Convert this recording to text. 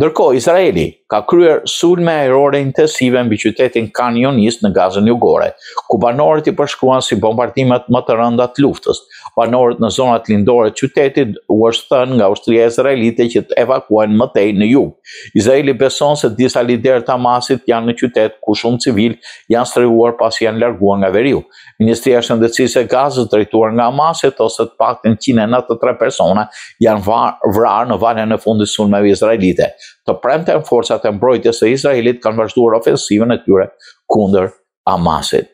Ndërkohë, Izraeli ka kryer sulme ajrore intensive mbi qytetin Khan Younis në Gazën Jugore, ku banorët i përshkruan si bombardimet më të rënda të luftës. Banorët në zonat lindore të qytetit u është thënë nga ushtria izraelite që të evakuohen më tej në jug. Izraeli beson se disa liderë të Hamasit janë në qytet, ku shumë civil janë strehuar pasi janë larguar nga veriu. Ministria e Shëndetësisë e Gazës, drejtuar nga Hamasit, ose të paktën 193 persona janë vrarë në valën e fundit të sulmeve izraelite. Të premten, forcat e mbrojtjes së Izraelit kanë vazhduar ofensivën e tyre kundër Hamasit.